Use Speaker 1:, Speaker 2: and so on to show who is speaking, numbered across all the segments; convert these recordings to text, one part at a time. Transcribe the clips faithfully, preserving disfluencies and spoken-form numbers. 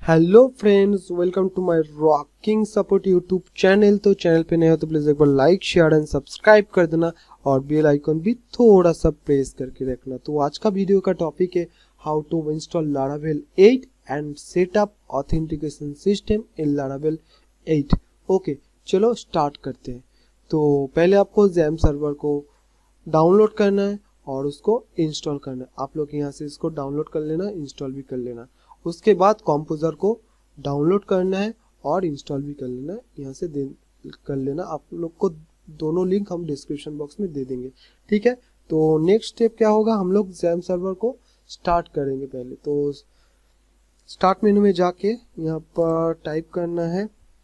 Speaker 1: Hello friends, welcome to my rocking support YouTube channel. तो channel पे नए हो तो प्लीज़ एक बार लाइक शेयर एंड सब्सक्राइब कर देना और बेल आइकन भी थोड़ा सा प्रेस करके रखना। तो आज का वीडियो का टॉपिक है how to install Laravel eight and set up authentication system in Laravel eight. Okay, चलो स्टार्ट करते हैं। तो पहले आपको जैम सर्वर को डाउनलोड करना है और उसको इंस्टॉल करना है। आप लोग यहाँ से इसको डाउनलोड कर लेना, इंस्टॉल भी कर लेना। उसके बाद कंपोजर को डाउनलोड करना है और इंस्टॉल भी कर लेना है, यहाँ से दे कर लेना। आप लोग को दोनों लिंक हम डिस्क्रिप्शन बॉक्स में दे देंगे, ठीक है। तो नेक्स्ट स्टेप क्या होगा, हम लोग जैम सर्वर को स्टार्ट करेंगे। पहले तो स्टार्ट मेनू में जाके यहाँ पर टाइप करना है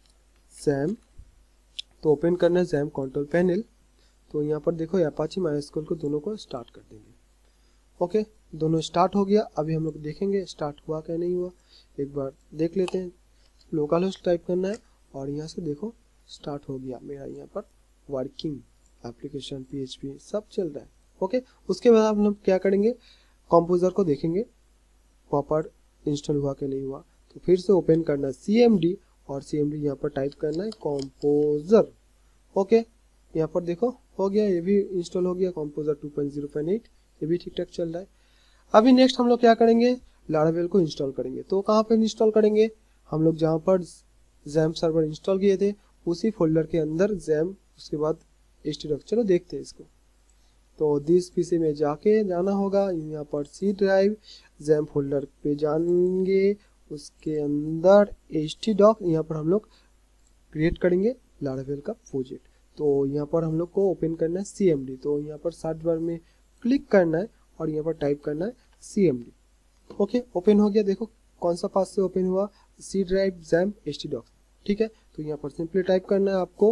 Speaker 1: जैम, तो ओपन करना है जैम कंट्रोल पैनल। तो यहाँ पर देखो अपाची माइस्क्यूएल को दोनों को स्टार्ट कर देंगे। ओके, दोनों स्टार्ट हो गया। अभी हम लोग देखेंगे स्टार्ट हुआ क्या नहीं हुआ, एक बार देख लेते हैं। लोकल होस्ट टाइप करना है और यहाँ से देखो स्टार्ट हो गया मेरा यहाँ पर वर्किंग एप्लीकेशन पीएचपी सब चल रहा है। ओके, उसके बाद हम लोग क्या करेंगे, कंपोजर को देखेंगे प्रॉपर इंस्टॉल हुआ क्या नहीं हुआ। तो फिर से ओपन करना है सीएमडी और सीएमडी यहाँ पर टाइप करना है कंपोजर। ओके, यहाँ पर देखो हो गया, ये भी इंस्टॉल हो गया composer two point zero point eight, ये भी ठीक ठाक चल रहा है। अभी नेक्स्ट हम लोग क्या करेंगे, लारावेल को इंस्टॉल करेंगे। तो कहाँ पर इंस्टॉल करेंगे, हम लोग जहाँ पर जैम सर्वर इंस्टॉल किए थे उसी फोल्डर के अंदर जैम, उसके बाद एचटीडॉक। चलो देखते हैं इसको। तो दिस पीसी में जाके जाना होगा, यहाँ पर सी ड्राइव जैम फोल्डर पे जाएंगे, उसके अंदर एचटीडॉक यहाँ पर हम लोग क्रिएट करेंगे लारावेल का प्रोजेक्ट। तो यहाँ पर हम लोग को ओपन करना है सीएमडी। तो यहाँ पर सर्च बार में क्लिक करना है और यहाँ पर टाइप करना है सीएमडी। ओके, ओपन हो गया। देखो कौन सा पास से ओपन हुआ, सी ड्राइव जैम एचटीडॉक, ठीक है। तो यहाँ पर सिंपली टाइप करना है आपको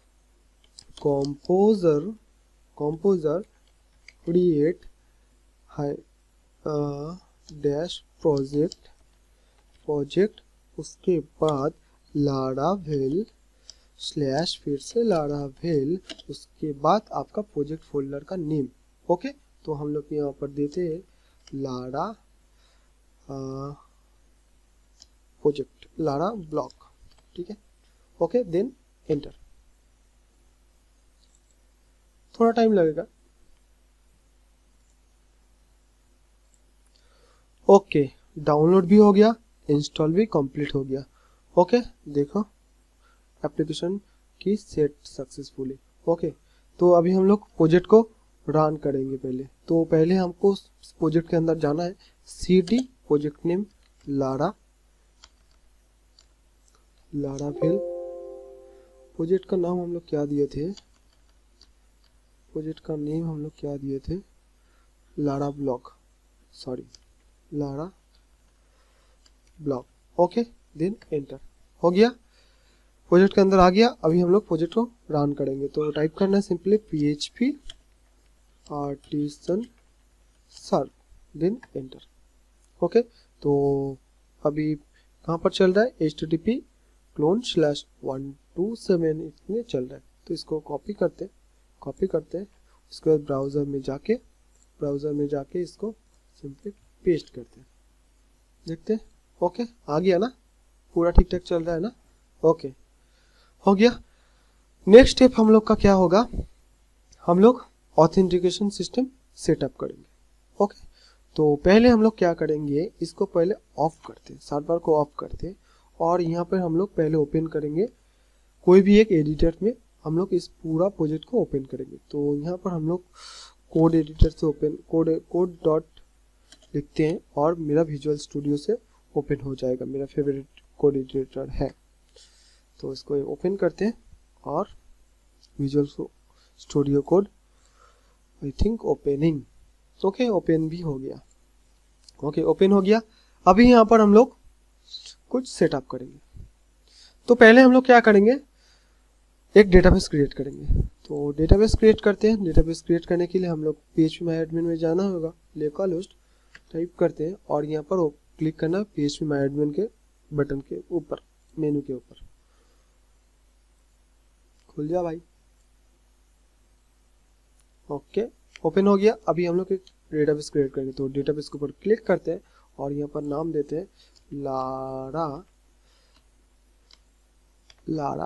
Speaker 1: composer composer create high dash project project उसके बाद लारावेल स्लैश फिर से लारावेल, उसके बाद आपका प्रोजेक्ट फोल्डर का नेम। ओके, तो हम लोग यहाँ पर देते हैं लारा प्रोजेक्ट लारा ब्लॉक, ठीक है। Okay, then enter. थोड़ा टाइम लगेगा। ओके, डाउनलोड भी हो गया, इंस्टॉल भी कंप्लीट हो गया। ओके, देखो एप्लीकेशन की सेट सक्सेसफुली। ओके, तो अभी हम लोग प्रोजेक्ट को रन करेंगे। पहले तो पहले हमको प्रोजेक्ट के अंदर जाना है, C D project name Lara Laravel. Project का नाम हम लोग क्या दिए थे, प्रोजेक्ट का नेम हम लोग क्या दिए थे, Lara block, sorry Lara block. Okay, then enter हो गया, प्रोजेक्ट के अंदर आ गया। अभी हम लोग प्रोजेक्ट को रन करेंगे। तो टाइप करना है simply PHP artisan serve, then enter. Okay, तो अभी कहाँ पर चल रहा है, H T T P colon slash one two seven इसमें चल रहा है। तो इसको कॉपी करते कॉपी करते हैं, उसके बाद ब्राउज़र में जाके ब्राउज़र में जाके इसको सिंपली पेस्ट करते हैं, देखते हैं। ओके, आ गया ना, पूरा ठीक ठाक चल रहा है ना। ओके, हो गया। नेक्स्ट स्टेप हम लोग का क्या होगा, हम लोग ऑथेंटिकेशन सिस्टम सेटअप करेंगे। ओके, तो पहले हम लोग क्या करेंगे, इसको पहले ऑफ करते हैं, सर्वर को ऑफ करते हैं और यहाँ पर हम लोग पहले ओपन करेंगे कोई भी एक एडिटर में। हम लोग इस पूरा प्रोजेक्ट को ओपन करेंगे। तो यहाँ पर हम लोग कोड एडिटर से ओपन कोड कोड डॉट लिखते हैं और मेरा विजुअल स्टूडियो से ओपन हो जाएगा, मेरा फेवरेट कोड एडिटर है। तो इसको ओपन करते हैं और Visual Studio Code I think opening. Okay, open भी हो गया। ओके, ओपन हो गया। अभी यहाँ पर हम लोग कुछ सेटअप करेंगे। तो पहले हम लोग क्या करेंगे, एक डेटाबेस क्रिएट करेंगे। तो डेटाबेस क्रिएट करते हैं। डेटाबेस क्रिएट करने के लिए हम लोग पीएचपी माई एडमिन में जाना होगा, लोकल होस्ट टाइप करते हैं और यहाँ पर क्लिक करना पीएचपी माई एडमिन के बटन के ऊपर, मेनू के ऊपर। खुल जा भाई। ओके, ओपन हो गया। अभी हम लोग एक डेटाबेस क्रिएट करेंगे। तो डेटाबेस के ऊपर क्लिक करते हैं और यहाँ पर नाम देते हैं लारा लारा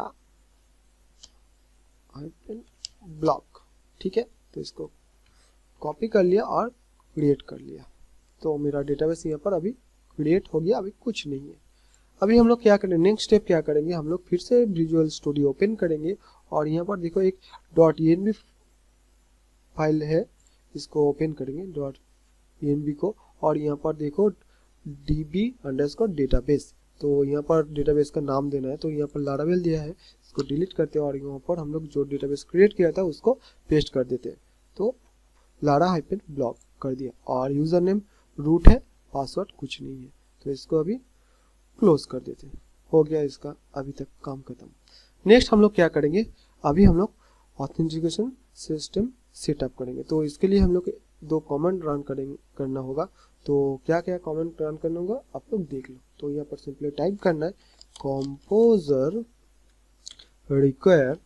Speaker 1: हाइफन ब्लॉक, ठीक है। तो इसको कॉपी कर लिया और क्रिएट कर लिया, तो मेरा डेटाबेस यहाँ पर अभी क्रिएट हो गया, अभी कुछ नहीं है। अभी हम लोग क्या करेंगे, नेक्स्ट स्टेप क्या करेंगे, हम लोग फिर से विजुअल स्टूडियो ओपन करेंगे और यहाँ पर देखो एक dot E N B file है, इसको ओपन करेंगे डॉट ई एन बी को, और यहाँ पर देखो डी बी अंडरस्कोर डेटाबेस, तो यहाँ पर डेटाबेस का नाम देना है, तो यहाँ पर लारावेल दिया है, इसको डिलीट करते हैं और यहाँ पर हम लोग जो डेटाबेस क्रिएट किया था उसको पेस्ट कर देते हैं। तो लारा हाइफन ब्लॉक कर दिया और यूजर नेम रूट है, पासवर्ड कुछ नहीं है, तो इसको अभी क्लोज कर देते हैं। हो गया इसका अभी तक काम खत्म। नेक्स्ट हम लोग क्या करेंगे, अभी हम लोग ऑथेंटिकेशन सिस्टम सेटअप करेंगे, तो इसके लिए हम लोग दो कमेंट रन करेंगे करना होगा। तो क्या क्या कमेंट रन करना होगा आप लोग देख लो। तो यहाँ पर सिंपली टाइप करना है composer require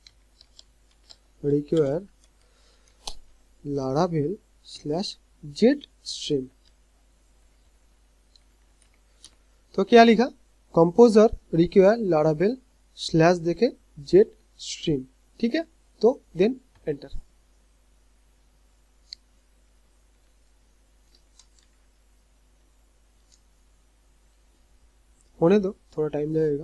Speaker 1: require Laravel slash Jetstream. तो क्या लिखा, कंपोजर रिक्वायर लारावेल स्लैश देके जेट स्ट्रीम, ठीक है। तो देन एंटर। होने दो, थोड़ा टाइम लगेगा।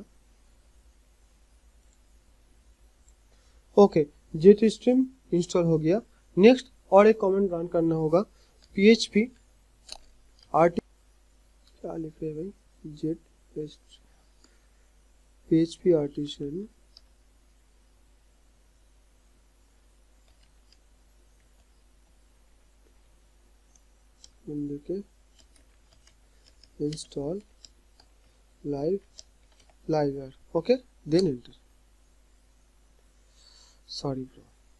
Speaker 1: ओके, जेट स्ट्रीम इंस्टॉल हो गया। नेक्स्ट और एक कमेंट रन करना होगा, पीएचपी आर्ट क्या लिख रहे हैं भाई, जेट पीएचपी आर्टिसन के install live live okay, then enter. Sorry bro,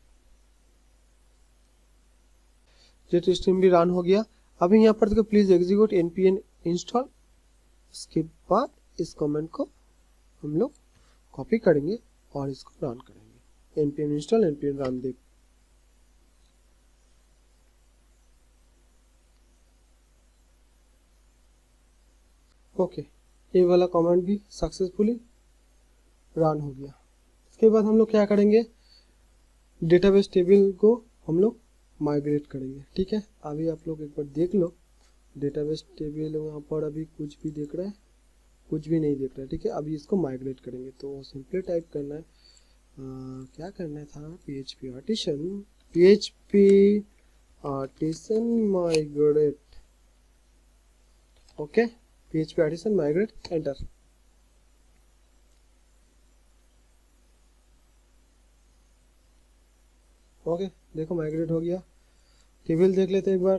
Speaker 1: Jetstream भी रन हो गया। अभी यहाँ पर देखो प्लीज एग्जीक्यूट एनपीएन इंस्टॉल। इसके बाद इस कमेंट को हम लोग कॉपी करेंगे और इसको रन करेंगे, NPN install NPN run dev. Okay, ये वाला कमेंट भी सक्सेसफुली रन हो गया। इसके बाद हम लोग क्या करेंगे, डेटाबेस टेबल को हम लोग माइग्रेट करेंगे, ठीक है। अभी आप लोग एक बार देख लो, डेटाबेस टेबल वहाँ पर अभी कुछ भी देख रहा है, कुछ भी नहीं देख रहा है, ठीक है। अभी इसको माइग्रेट करेंगे, तो सिंपली टाइप करना है आ, क्या करना था, PHP artisan PHP artisan migrate, okay, PHP artisan migrate, enter. Okay, देखो माइग्रेट हो गया। टेबल देख लेते हैं एक बार,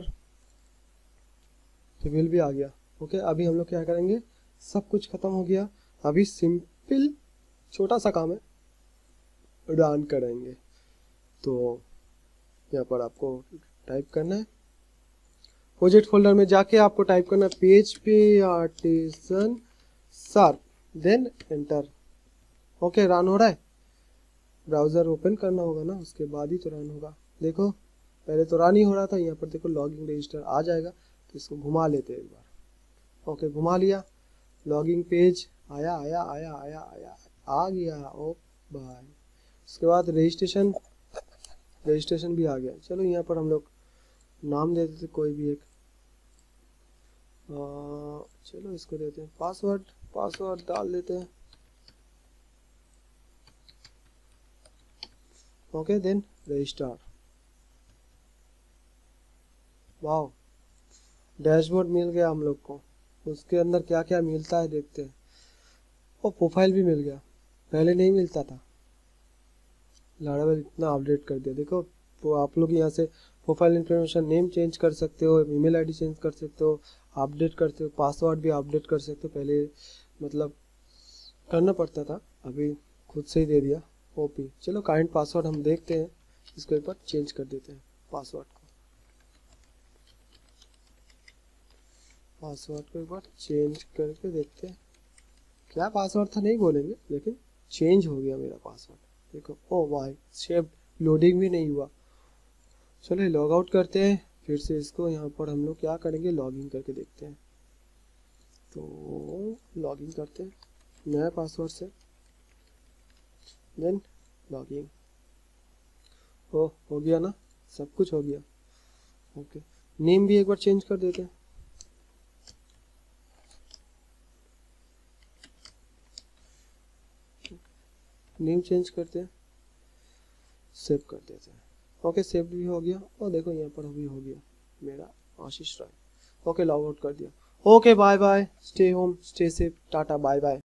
Speaker 1: टेबल भी आ गया। ओके, अभी हम लोग क्या करेंगे, सब कुछ खत्म हो गया। अभी सिंपल छोटा सा काम है, रन करेंगे। तो यहाँ पर आपको टाइप करना है, प्रोजेक्ट फोल्डर में जाके आपको टाइप करना है PHP artisan sharp, then enter. Okay, run हो रहा है, ब्राउजर ओपन करना होगा ना, उसके बाद ही तो रन होगा। देखो पहले तो रन ही हो रहा था, यहाँ पर देखो लॉगिंग रजिस्टर आ जाएगा, तो इसको घुमा लेते हैं एक बार। ओके, घुमा लिया, लॉगिंग पेज आया आया आया आया आया आ गया, ओ भाई। उसके बाद रजिस्ट्रेशन रजिस्ट्रेशन भी आ गया। चलो यहाँ पर हम लोग नाम दे देते कोई भी एक, आ, चलो इसको देते हैं पासवर्ड, पासवर्ड डाल देते हैं। Okay, then register. Wow, dashboard मिल गया हम लोग को, उसके अंदर क्या क्या मिलता है देखते हैं। और प्रोफाइल भी मिल गया, पहले नहीं मिलता था। लारावेल इतना अपडेट कर दिया। देखो तो आप लोग यहाँ से प्रोफाइल इन्फॉर्मेशन, नेम चेंज कर सकते हो, ईमेल आईडी चेंज कर सकते हो, अपडेट करते हो, पासवर्ड भी अपडेट कर सकते हो। पहले मतलब करना पड़ता था, अभी खुद से ही दे दिया ओपी। चलो काइंड पासवर्ड हम देखते हैं, इसको एक बार चेंज कर देते हैं पासवर्ड को। पासवर्ड को एक बार चेंज करके देखते हैं, क्या पासवर्ड था नहीं बोलेंगे, लेकिन चेंज हो गया मेरा पासवर्ड। देखो, ओ भाई, सेव लोडिंग भी नहीं हुआ। चलो लॉग आउट करते हैं फिर से इसको। यहाँ पर हम लोग क्या करेंगे, लॉगिन करके देखते हैं। तो लॉगिन करते हैं नया पासवर्ड से, देन लॉगिन। ओ हो गया ना, सब कुछ हो गया। ओके, नेम भी एक बार चेंज कर देते हैं। नेम चेंज करते हैं, सेव कर देते हैं। ओके, सेव भी हो गया और देखो यहाँ पर भी हो गया मेरा Ashish Rai. Okay, log out कर दिया। Okay, bye bye, stay home, stay safe, tata, bye bye.